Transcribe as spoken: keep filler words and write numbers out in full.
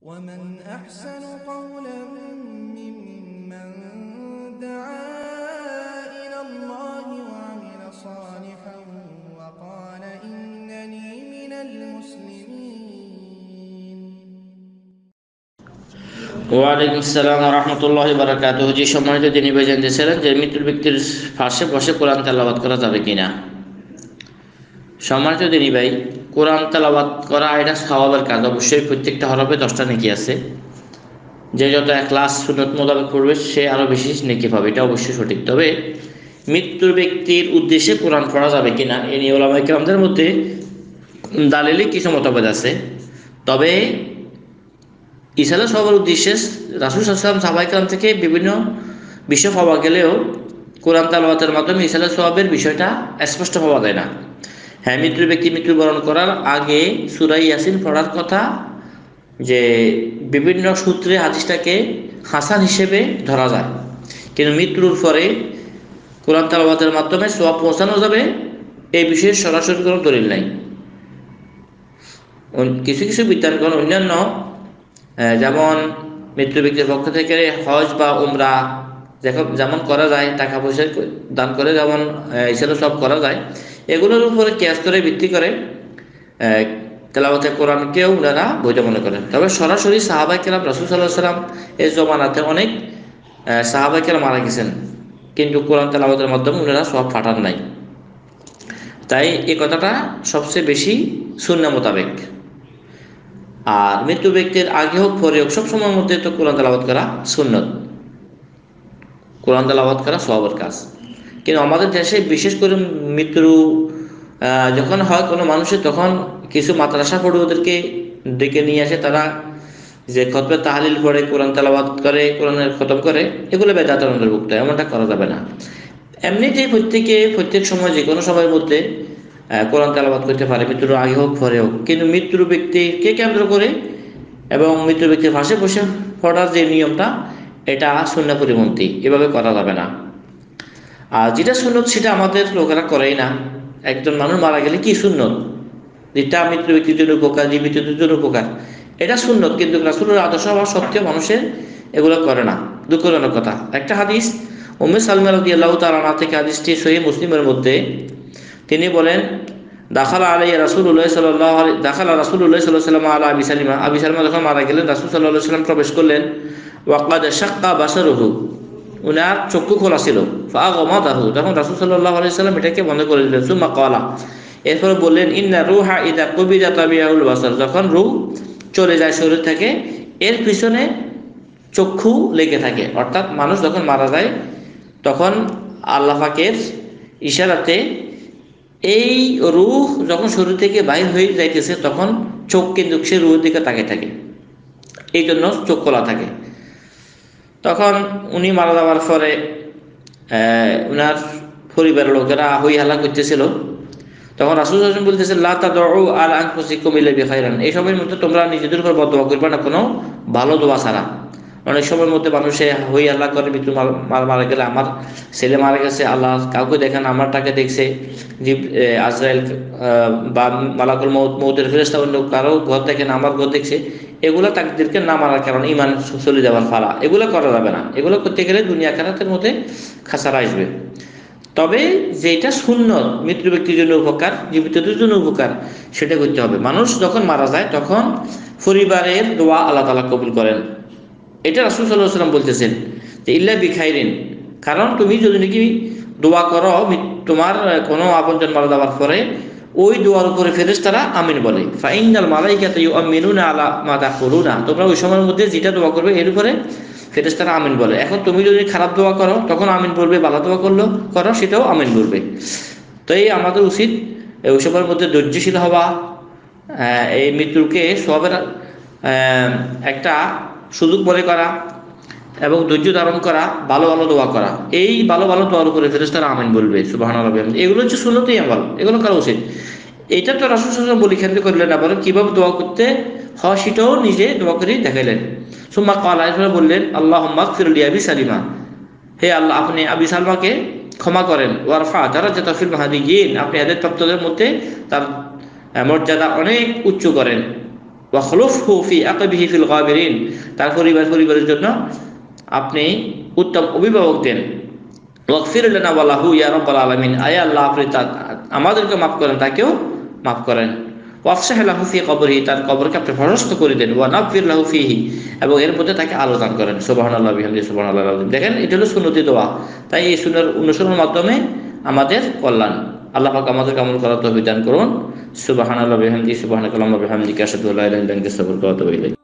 ومن أحسن قولا ممن دعا إلى الله وعمل صالحا وقال إنني من المسلمين ওয়ালাইকুম আসসালাম ওয়া রাহমাতুল্লাহি ওয়া বারাকাতুহু। জি সম্মানিত দিনী ভাই, জানতেছিলেন যে মৃত ব্যক্তির পাশে বসে কোরআন তেলাওয়াত করা যাবে কিনা। সম্মানিত দিনী ভাই, কোরআন তেলাওয়াত করা এটা সওয়াবের কাজ। অবশ্যই প্রত্যেকটা হরফে দশটা নেকি আছে। যে যত ইখলাস সুন্নত মোতাবেক পড়বে সে আরও বেশি নেকি পাবে, এটা অবশ্যই সঠিক। তবে মৃত্যুর ব্যক্তির উদ্দেশ্যে কোরআন পড়া যাবে কিনা এ নিয়ে উলামায়ে কেরামদের মধ্যে দালিলে কিছু মতভেদ আছে। তবে ইসালা সবার উদ্দেশ্যে রাসূল সাল্লাল্লাহু আলাইহি ওয়াসাল্লাম সাহাবায়ে কেরাম থেকে বিভিন্ন বিষয় পাওয়া গেলেও কোরআন তেলাওয়াতের মাধ্যমে ইসালা সওয়াবের বিষয়টা স্পষ্ট পাওয়া যায় না। হ্যাঁ, মৃত্যুর ব্যক্তি মৃত্যুবরণ করার আগে সূরা ইয়াসিন পড়ার কথা যে বিভিন্ন সূত্রে হাদিসটাকে হাসান হিসেবে ধরা যায়, কিন্তু মৃত্যুর পরে কোরআন তেলাওয়াতের মাধ্যমে সওয়াব পৌঁছানো যাবে এই বিষয়ে সরাসরি কোনো দলিল নাই। কিছু কিছু বিদ্বানগণ অন্যান্য যেমন মৃত্যু ব্যক্তির পক্ষ থেকে হজ বা উমরা যেমন করা যায়, টাকা পয়সা দান করে যেমন ইসলাম সব করা যায়, এগুলোর উপরে কিয়াস করে ভিত্তি করে তেলাওয়াতে কোরআনকেও ওনারা বৈধ মনে করেন। তবে সরাসরি সাহাবায়ে কেরাম রাসূল সাল্লাল্লাহু আলাইহি ওয়াসাল্লাম এই জমানাতে অনেক সাহাবায়ে কেরাম মারা গেছেন, কিন্তু কোরআন তেলাওয়াতের মাধ্যমে ওনারা সব পাঠান নাই। তাই এই কথাটা সবচেয়ে বেশি সুন্নাহ মোতাবেক। আর মৃত্যু ব্যক্তির আগে হোক পরে হোক সব সময়ের মধ্যে তো কোরআন তেলাওয়াত করা সুন্নত, কোরআন তেলাওয়াত করা সওয়াবের কাজ। কিন্তু আমাদের দেশে বিশেষ করে মৃত্যু যখন হয় কোনো মানুষের, তখন কিছু মাদ্রাসা পড়ে ওদেরকে ডেকে নিয়ে আসে, তারা যে খতবে তাহলিল পড়ে কোরআন তেলাওয়াত করে, কোরআনের খতম করে, এগুলো বেদাতের অন্তর্ভুক্ত। এমনটা করা যাবে না। এমনিতেই প্রত্যেকে প্রত্যেক সময় যে কোনো সময়ের মধ্যে কোরআন তেলাওয়াত করতে পারে, মৃত্যুর আগে হোক পরে হোক। কিন্তু মৃত্যুর ব্যক্তিকে কেন্দ্র করে এবং মৃত্যুর ব্যক্তির পাশে বসে পড়ার যে নিয়মটা, এটা সুন্নাহ পরিপন্থী, এভাবে করা যাবে না। আর যেটা সুন্নত সেটা আমাদের লোকেরা করেই না। একজন মানুষ মারা গেলে কি সুন্নত, যেটা মৃত্যু ব্যক্তির জন্য উপকার, জীবিতদের জন্য উপকার, এটা সুন্নত। কিন্তু রাসূলের আদর্শ হওয়া সত্ত্বেও মানুষের এগুলো করে না, দুঃখজনক কথা। একটা হাদিস উম্মে সালমা রাদিয়াল্লাহু তাআলা আনহা থেকে, হাদিসটি সহিহ মুসলিমের মধ্যে, তিনি বলেন, দাখালা আলাইহি রাসূলুল্লাহ সাল্লাল্লাহু আলাইহি দাখালা রাসূলুল্লাহ সাল্লাল্লাহু আলাইহি ওয়াসাল্লাম আলা আবি সালিমা। আবি সালিমা যখন মারা গেলেন, রাসূল সাল্লাল্লাহু আলাইহি ওয়াসাল্লাম প্রবেশ করলেন। ওয়াকাদ শাক্কা বাসারুহু, উনার চক্ষু খোলা ছিল। ফাগামাদাহু, তখন রাসূল সাল্লাল্লাহু আলাইহি ওয়াসাল্লাম এটাকে বন্ধ করে দিলেন। সুম্মা ক্বালা, এরপর বললেন, ইন্না রূহা ইযা কুবিদা তাবিআউল বাসার, যখন রূহ চলে যায় শরীর থেকে, এর পিছনে চক্ষু লেগে থাকে। অর্থাৎ মানুষ যখন মারা যায় তখন আল্লাহ পাকের ইশারাতে এই রূহ যখন শরীর থেকে বাইর হয়ে যাইতেছে, তখন চোখ কিন্তু সে রূহের দিকে তাকিয়ে থাকে, এই জন্য চোখ খোলা থাকে। তখন উনি মারা যাওয়ার পরে উনার পরিবারের লোকেরা হই হাল্লা করতেছিল। তখন রাসূল সাল্লাল্লাহু আলাইহি ওয়াসাল্লাম বলতেছেন, লা তাদউ আলা আনফুসিকুম ইল্লা বিখাইরিন, এই সময়ের মধ্যে তোমরা নিজেদের উপর বদদোয়া করবে না কোনো ভালো দোয়া ছাড়া। অনেক সময়ের মধ্যে মানুষে হই হাল্লা করে, মৃত্যু মারা মারা গেলে, আমার ছেলে মারা গেছে, আল্লাহ কাউকে দেখেন, আমারটাকে দেখছে, আজরাইল বা মালাকুল মউত মউতের ফেরেশতা অন্য কারো ঘর দেখেন, আমার ঘর দেখছে, এগুলো তাদেরকে না মারার কারণে ইমান চলে যাওয়ার ফালা, এগুলো করা যাবে না। এগুলো করতে গেলে দুনিয়া আখিরাতের মধ্যে খাসারা আসবে। তবে যেটা সুন্নত, মৃত্যু ব্যক্তির জন্য উপকার, জীবিতদের জন্য উপকার, সেটা করতে হবে। মানুষ যখন মারা যায় তখন পরিবারের দোয়া আল্লাহ তাআলা কবুল করেন, এটা রাসূল সাল্লাল্লাহু আলাইহি ওয়াসাল্লাম বলতেছেন যে ইল্লা বিখাইরিন, কারণ তুমি যদি নাকি দোয়া করো তোমার কোনো আপনজন মারা যাওয়ার পরে, ওই দোয়ার উপরে ফেরেশতারা আমিন বলে। ফাইনাল মালাইকাতু ইউমিনুনা আলা মা তাকুলুনা, তোমরা ওই সময়ের মধ্যে যেটা দোয়া করবে এর উপরে ফেরেশতারা আমিন বলে। এখন তুমি যদি খারাপ দোয়া করো তখন আমিন বলবে, ভালো দোয়া করলো করো সেটাও আমিন বলবে। তো এই আমাদের উচিত ওই সময়ের মধ্যে ধৈর্যশীল হওয়া, এই মৃত্যুকে সওয়াবের একটা সুযোগ মনে করা এবং ধৈর্য ধারণ করা, ভালো ভালো দোয়া করা। এই ভালো ভালো দোয়ার উপরে ফেরেশতারা আমিন বলবে, সুবহানাল্লাহ। এগুলো হচ্ছে সুন্নতই আমল, এগুলো করা উচিত। এটা তো রাসূল সাল্লাল্লাহু আলাইহি ওয়াসাল্লাম বলি ক্ষেত্রে করলেন না, বরং কীভাবে দোয়া করতে হয় সেটাও নিজে দোয়া করে দেখাইলেন। সুম্মা ক্বালা, এরপরে বললেন, আল্লাহুম্মা গফির লি আবি সালিমা, হে আল্লাহ আপনি আবি সালমাকে ক্ষমা করেন। ওয়ারফা দারাজাতাহু ফিল মাহদিয়িন, আপনি হেদায়েত প্রাপ্তদের মধ্যে তার মর্যাদা অনেক উচ্চ করেন। ওয়াখলুফহু ফি আকিবিহি ফিল গাবিরিন, তার পরিবার পরিবারের জন্য আপনি উত্তম অভিভাবক দেন। ওয়াগফির লানা ওয়া লাহু ইয়া রাব্বাল আলামিন, আয় আল্লাহ আপনি আমাদেরকে মাফ করেন, তাকেও মাফ করেন। ওয়াফসাহ লাহু ফি কবরিহি, তার কবরকে আপনি প্রশস্ত করে দেন। ওয়া নাফির লাহু ফিহি, এবং এর মধ্যে তাকে আলো দান করেন। সুবহানাল্লাহ বিহামদিহি সুবহানাল্লাহিল আযীম। দেখেন এটা হলো সুন্নতি দোয়া। তাই এই সুন্নাহর অনুসরণের মাধ্যমে আমাদের কল্যাণ। আল্লাহ পাক আমাদেরকে আমল করার তৌফিক দান করুন। সুবহানাল্লাহ বিহামদিহি সুবহানাকাল্লাহুম্মা বিহামদিকা আশহাদু আল্লা ইলাহা ইল্লা আনতা আস্তাগফিরুকা ওয়া আতুবু ইলাইক।